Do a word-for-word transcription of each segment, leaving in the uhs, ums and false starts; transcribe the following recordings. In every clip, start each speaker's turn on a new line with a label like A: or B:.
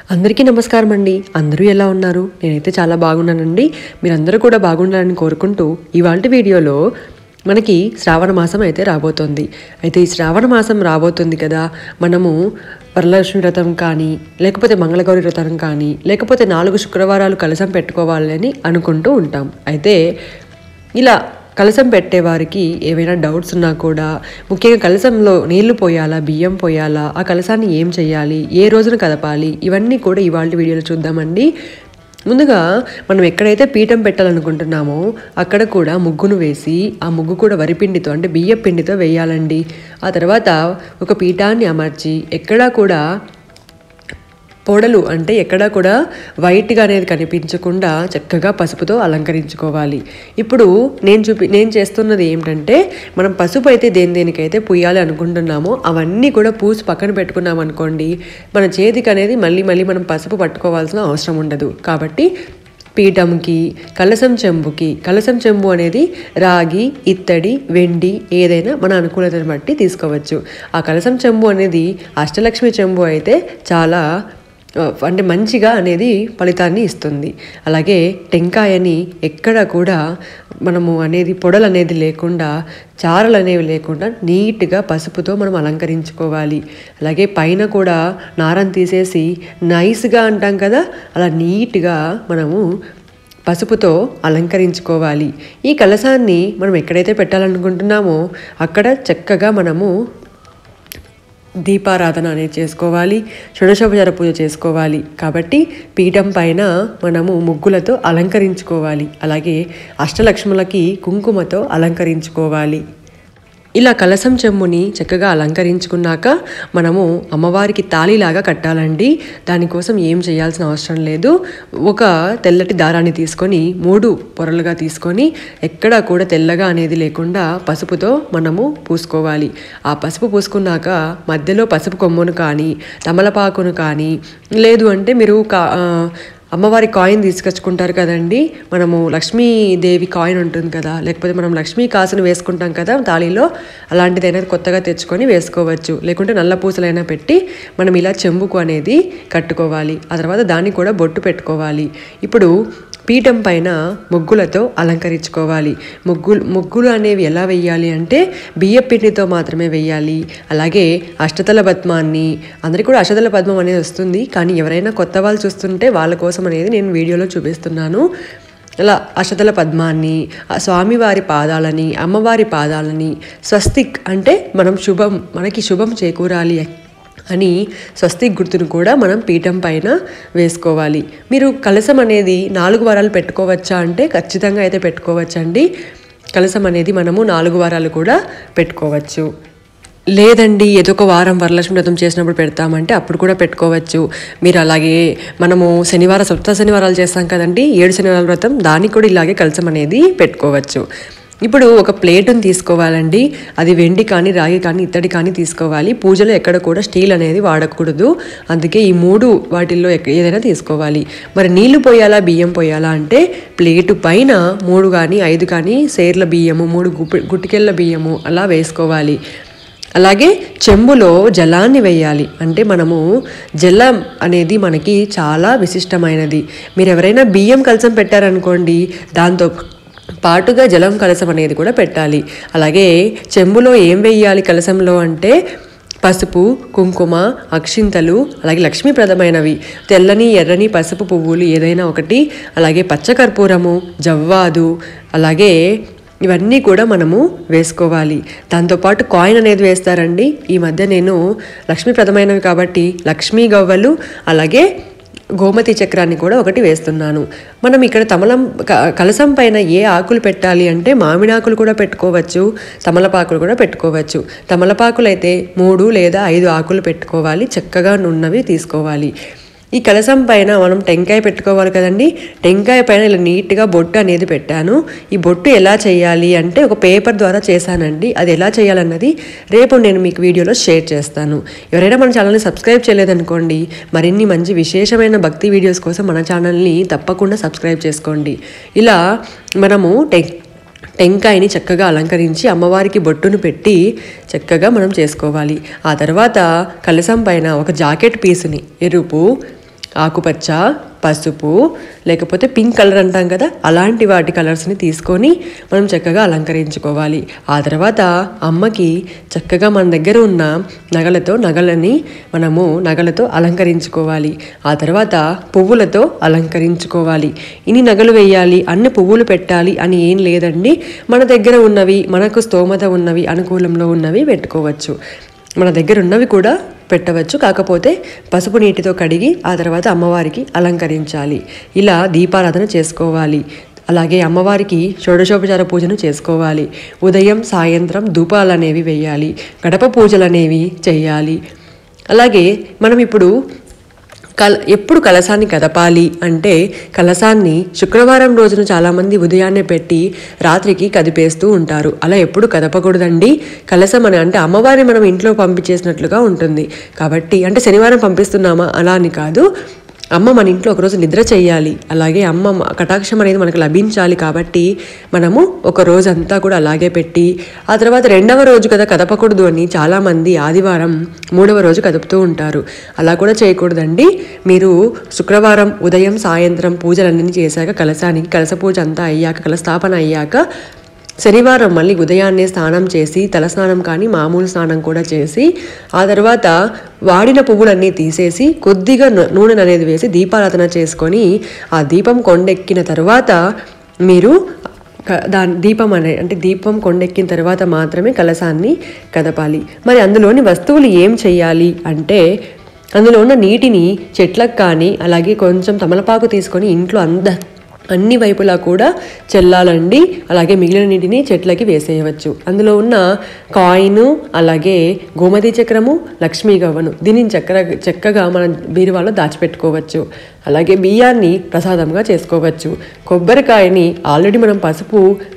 A: అందరికీ నమస్కారం అండి. అందరూ ఎలా ఉన్నారు? నేనైతే చాలా బాగున్నానండి. మీరందరూ కూడా బాగుండాలని కోరుకుంటూ ఇవాల్టి వీడియోలో మనకి శ్రావణ మాసం అయితే రాబోతుంది. అయితే ఈ శ్రావణ మాసం రాబోతుంది కదా, మనము వరలక్ష్మి వ్రతం కానీ లేకపోతే మంగళగౌరి వ్రతం కానీ లేకపోతే నాలుగు శుక్రవారాలు కలశం పెట్టుకోవాలని అనుకుంటూ ఉంటాం. అయితే ఇలా కలశం పెట్టేవారికి ఏవైనా డౌట్స్ ఉన్నా కూడా, ముఖ్యంగా కలశంలో నీళ్లు పోయాలా, బియ్యం పోయాలా, ఆ కలశాన్ని ఏం చేయాలి, ఏ రోజున కదపాలి, ఇవన్నీ కూడా ఇవాళ వీడియోలో చూద్దామండి. ముందుగా మనం ఎక్కడైతే పీఠం పెట్టాలనుకుంటున్నామో అక్కడ కూడా ముగ్గును వేసి, ఆ ముగ్గు కూడా వరిపిండితో అంటే బియ్య పిండితో వేయాలండి. ఆ తర్వాత ఒక పీఠాన్ని అమర్చి ఎక్కడా కూడా పొడలు అంటే ఎక్కడా కూడా వైట్గా అనేది కనిపించకుండా చక్కగా పసుపుతో అలంకరించుకోవాలి. ఇప్పుడు నేను చూపి నేను చేస్తున్నది ఏమిటంటే, మనం పసుపు అయితే దేని దేనికైతే పూయాలి అనుకుంటున్నామో అవన్నీ కూడా పూసి పక్కన పెట్టుకున్నాం అనుకోండి, మన చేతికి అనేది మళ్ళీ మళ్ళీ మనం పసుపు పట్టుకోవాల్సిన అవసరం ఉండదు. కాబట్టి పీఠంకి, కలశం చెంబుకి, కలశం చెంబు అనేది రాగి, ఇత్తడి, వెండి ఏదైనా మన అనుకూలతను బట్టి తీసుకోవచ్చు. ఆ కలశం చెంబు అనేది అష్టలక్ష్మి చెంబు అయితే చాలా అంటే మంచిగా అనేది ఫలితాన్ని ఇస్తుంది. అలాగే టెంకాయని ఎక్కడ కూడా మనము అనేది పొడలు అనేది లేకుండా, చారలు అనేవి లేకుండా నీట్గా పసుపుతో మనం అలంకరించుకోవాలి. అలాగే పైన కూడా నారం తీసేసి నైస్గా అంటాం కదా, అలా నీట్గా మనము పసుపుతో అలంకరించుకోవాలి. ఈ కలశాన్ని మనం ఎక్కడైతే పెట్టాలనుకుంటున్నామో అక్కడ చక్కగా మనము దీపారాధన అనేది చేసుకోవాలి, షోడశోపచార పూజ చేసుకోవాలి. కాబట్టి పీఠం పైన మనము ముగ్గులతో అలంకరించుకోవాలి. అలాగే అష్టలక్ష్ములకి కుంకుమతో అలంకరించుకోవాలి. ఇలా కలశం చెంబుని చక్కగా అలంకరించుకున్నాక మనము అమ్మవారికి తాళిలాగా కట్టాలండి. దానికోసం ఏం చేయాల్సిన అవసరం లేదు. ఒక తెల్లటి దారాన్ని తీసుకొని మూడు పొరలుగా తీసుకొని ఎక్కడా కూడా తెల్లగా అనేది లేకుండా పసుపుతో మనము పూసుకోవాలి. ఆ పసుపు పూసుకున్నాక మధ్యలో పసుపు కొమ్మును కానీ, తమలపాకును కానీ, లేదు అంటే మీరు కా అమ్మవారి కాయిన్ తీసుకొచ్చుకుంటారు కదండి, మనము లక్ష్మీదేవి కాయిన్ ఉంటుంది కదా, లేకపోతే మనం లక్ష్మీ కాసును వేసుకుంటాం కదా తాళిలో, అలాంటిదైనా కొత్తగా తెచ్చుకొని వేసుకోవచ్చు. లేకుంటే నల్ల పూసలైనా పెట్టి మనం ఇలా చెంబుకు అనేది కట్టుకోవాలి. ఆ తర్వాత దాన్ని కూడా బొట్టు పెట్టుకోవాలి. ఇప్పుడు పీఠం పైన ముగ్గులతో అలంకరించుకోవాలి. ముగ్గులు ముగ్గులు అనేవి ఎలా వేయాలి అంటే బియ్య పిండితో మాత్రమే వేయాలి. అలాగే అష్టదళ పద్మాన్ని, అందరికీ కూడా అష్టదళ పద్మం అనేది వస్తుంది, కానీ ఎవరైనా కొత్త వాళ్ళు చూస్తుంటే వాళ్ళ కోసం అనేది నేను వీడియోలో చూపిస్తున్నాను. అలా అష్టదళ పద్మాన్ని, స్వామివారి పాదాలని, అమ్మవారి పాదాలని, స్వస్తిక్ అంటే మనం శుభం మనకి శుభం చేకూరాలి అని స్వస్తిక్ గుర్తును కూడా మనం పీఠం పైన వేసుకోవాలి. మీరు కలశం అనేది నాలుగు వారాలు పెట్టుకోవచ్చా అంటే ఖచ్చితంగా అయితే పెట్టుకోవచ్చండి. కలశం అనేది మనము నాలుగు వారాలు కూడా పెట్టుకోవచ్చు. లేదండి ఏదో ఒక వారం వరలక్ష్మి వ్రతం చేసినప్పుడు పెడతామంటే అప్పుడు కూడా పెట్టుకోవచ్చు. మీరు అలాగే మనము శనివారం సప్త శనివారాలు చేస్తాం కదండి, ఏడు శనివారాల వ్రతం, దానికి కూడా ఇలాగే కలశం అనేది పెట్టుకోవచ్చు. ఇప్పుడు ఒక ప్లేటును తీసుకోవాలండి. అది వెండి కానీ, రాగి కానీ, ఇత్తడి కానీ తీసుకోవాలి. పూజలో ఎక్కడ కూడా స్టీల్ అనేది వాడకూడదు. అందుకే ఈ మూడు వాటిల్లో ఏదైనా తీసుకోవాలి. మరి నీళ్లు పోయాలా, బియ్యం పోయాలా అంటే ప్లేటు పైన మూడు కానీ ఐదు కానీ సేర్ల బియ్యము, మూడు గుప్పి గుట్టికెళ్ళ బియ్యము అలా వేసుకోవాలి. అలాగే చెంబులో జలాన్ని వేయాలి. అంటే మనము జలం అనేది మనకి చాలా విశిష్టమైనది. మీరు ఎవరైనా బియ్యం కలశం పెట్టారనుకోండి, దాంతో పాటుగా జలం కలశం అనేది కూడా పెట్టాలి. అలాగే చెంబులో ఏం వేయాలి కలశంలో అంటే పసుపు, కుంకుమ, అక్షింతలు, అలాగే లక్ష్మీప్రదమైనవి తెల్లని, ఎర్రని, పసుపు పువ్వులు ఏదైనా ఒకటి, అలాగే పచ్చకర్పూరము, జవ్వాదు, అలాగే ఇవన్నీ కూడా మనము వేసుకోవాలి. దాంతోపాటు కాయిన్ అనేది వేస్తారండి. ఈ మధ్య నేను లక్ష్మీప్రదమైనవి కాబట్టి లక్ష్మీ గవ్వలు, అలాగే గోమతి చక్రాన్ని కూడా ఒకటి వేస్తున్నాను. మనం ఇక్కడ తమలం కలశం పైన ఏ ఆకులు పెట్టాలి అంటే మామిడాకులు కూడా పెట్టుకోవచ్చు, తమలపాకులు కూడా పెట్టుకోవచ్చు. తమలపాకులు అయితే మూడు లేదా ఐదు ఆకులు పెట్టుకోవాలి, చక్కగా నున్నవి తీసుకోవాలి. ఈ కలశం పైన మనం టెంకాయ పెట్టుకోవాలి కదండి, టెంకాయ పైన ఇలా నీట్గా బొట్టు అనేది పెట్టాను. ఈ బొట్టు ఎలా చేయాలి అంటే ఒక పేపర్ ద్వారా చేశానండి. అది ఎలా చేయాలన్నది రేపు నేను మీకు వీడియోలో షేర్ చేస్తాను. ఎవరైనా మన ఛానల్ని సబ్స్క్రైబ్ చేయలేదనుకోండి, మరిన్ని మంచి విశేషమైన భక్తి వీడియోస్ కోసం మన ఛానల్ని తప్పకుండా సబ్స్క్రైబ్ చేసుకోండి. ఇలా మనము టెక్ టెంకాయని చక్కగా అలంకరించి అమ్మవారికి బొట్టును పెట్టి చక్కగా మనం చేసుకోవాలి. ఆ తర్వాత కలశం పైన ఒక జాకెట్ పీసుని ఎరుపు ఆకుపచ్చ, పసుపు, లేకపోతే పింక్ కలర్ అంటాం కదా, అలాంటి వాటి కలర్స్ని తీసుకొని మనం చక్కగా అలంకరించుకోవాలి. ఆ తర్వాత అమ్మకి చక్కగా మన దగ్గర ఉన్న నగలతో నగలని మనము నగలతో అలంకరించుకోవాలి. ఆ తర్వాత పువ్వులతో అలంకరించుకోవాలి. ఇన్ని నగలు వేయాలి, అన్ని పువ్వులు పెట్టాలి అని ఏం లేదండి. మన దగ్గర ఉన్నవి, మనకు స్తోమత ఉన్నవి, అనుకూలంలో ఉన్నవి పెట్టుకోవచ్చు. మన దగ్గర ఉన్నవి కూడా పెట్టవచ్చు. కాకపోతే పసుపు నీటితో కడిగి ఆ తర్వాత అమ్మవారికి అలంకరించాలి. ఇలా దీపారాధన చేసుకోవాలి. అలాగే అమ్మవారికి షోడశోపచార పూజను చేసుకోవాలి. ఉదయం సాయంత్రం ధూపాలు అనేవి వేయాలి. గడప పూజలు అనేవి చేయాలి. అలాగే మనం ఇప్పుడు కల ఎప్పుడు కలశాన్ని కదపాలి అంటే, కలశాన్ని శుక్రవారం రోజున చాలామంది ఉదయాన్నే పెట్టి రాత్రికి కదిపేస్తూ ఉంటారు. అలా ఎప్పుడు కదపకూడదండి. కలశం అని అంటే అమ్మవారిని మనం ఇంట్లో పంపించేసినట్లుగా ఉంటుంది. కాబట్టి అంటే శనివారం పంపిస్తున్నామా అలా అని కాదు, అమ్మ మన ఇంట్లో ఒకరోజు నిద్ర చేయాలి. అలాగే అమ్మ కటాక్షం అనేది మనకు లభించాలి. కాబట్టి మనము ఒక రోజంతా కూడా అలాగే పెట్టి ఆ తర్వాత రెండవ రోజు కదా కదపకూడదు అని చాలామంది ఆదివారం మూడవ రోజు కదుపుతూ ఉంటారు. అలా కూడా చేయకూడదండి. మీరు శుక్రవారం ఉదయం సాయంత్రం పూజలన్నీ చేశాక, కలశానికి కలశ పూజ అంతా అయ్యాక, కలస్థాపన అయ్యాక శనివారం మళ్ళీ ఉదయాన్నే స్నానం చేసి, తలస్నానం కానీ మామూలు స్నానం కూడా చేసి, ఆ తర్వాత వాడిన పువ్వులన్నీ తీసేసి కొద్దిగా నూనె అనేది వేసి దీపారాధన చేసుకొని, ఆ దీపం కొండెక్కిన తర్వాత మీరు దాని దీపం అనే అంటే దీపం కొండెక్కిన తర్వాత మాత్రమే కలశాన్ని కదపాలి. మరి అందులోని వస్తువులు ఏం చేయాలి అంటే, అందులో ఉన్న నీటిని చెట్లకు కానీ అలాగే కొంచెం తమలపాకు తీసుకొని ఇంట్లో అంద అన్ని వైపులా కూడా చల్లాలండి. అలాగే మిగిలిన నీటిని చెట్లకి వేసేయవచ్చు. అందులో ఉన్న కాయిన్, అలాగే గోమతి చక్రము, లక్ష్మీ గవ్వను దీనిని చక్కర చక్కగా మన బీరువాలో దాచిపెట్టుకోవచ్చు. అలాగే బియ్యాన్ని ప్రసాదంగా చేసుకోవచ్చు. కొబ్బరికాయని ఆల్రెడీ మనం పసుపు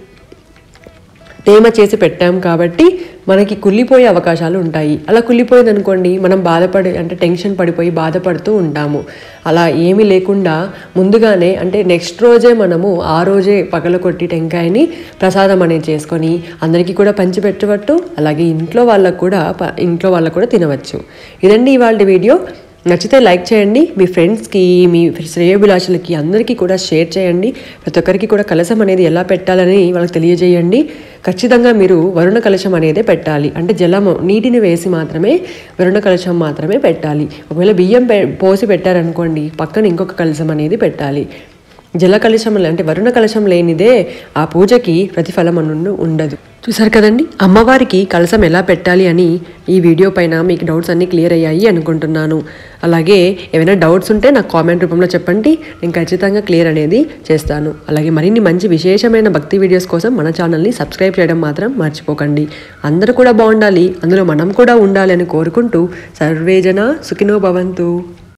A: తేమ చేసి పెట్టాం కాబట్టి మనకి కుళ్ళిపోయే అవకాశాలు ఉంటాయి. అలా కుళ్ళిపోయింది అనుకోండి, మనం బాధపడి అంటే టెన్షన్ పడిపోయి బాధపడుతూ ఉంటాము. అలా ఏమీ లేకుండా ముందుగానే అంటే నెక్స్ట్ రోజే మనము ఆ రోజే పగలకొట్టి టెంకాయని ప్రసాదం అనేది చేసుకొని అందరికీ కూడా పంచిపెట్టవచ్చు. అలాగే ఇంట్లో వాళ్ళకు కూడా ఇంట్లో వాళ్ళకు కూడా తినవచ్చు. ఇదండి ఇవాళ వీడియో. నచ్చితే లైక్ చేయండి. మీ ఫ్రెండ్స్కి, మీ శ్రేయోభిలాషులకి అందరికీ కూడా షేర్ చేయండి. ప్రతి ఒక్కరికి కూడా కలశం అనేది ఎలా పెట్టాలని వాళ్ళకి తెలియజేయండి. ఖచ్చితంగా మీరు వరుణ కలశం అనేదే పెట్టాలి. అంటే జలము నీటిని వేసి మాత్రమే వరుణ కలశం మాత్రమే పెట్టాలి. ఒకవేళ బియ్యం పోసి పెట్టారనుకోండి, పక్కన ఇంకొక కలశం అనేది పెట్టాలి. జల కలశం అంటే వరుణ కలశం లేనిదే ఆ పూజకి ప్రతిఫలం అను ఉండదు. చూసారు కదండి, అమ్మవారికి కలశం ఎలా పెట్టాలి అని ఈ వీడియో పైన మీకు డౌట్స్ అన్నీ క్లియర్ అయ్యాయి అనుకుంటున్నాను. అలాగే ఏమైనా డౌట్స్ ఉంటే నాకు కామెంట్ రూపంలో చెప్పండి, నేను ఖచ్చితంగా క్లియర్ అనేది చేస్తాను. అలాగే మరిన్ని మంచి విశేషమైన భక్తి వీడియోస్ కోసం మన ఛానల్ని సబ్స్క్రైబ్ చేయడం మాత్రం మర్చిపోకండి. అందరూ కూడా బాగుండాలి, అందులో మనం కూడా ఉండాలి అని కోరుకుంటూ సర్వేజన సుఖినో భవంతు.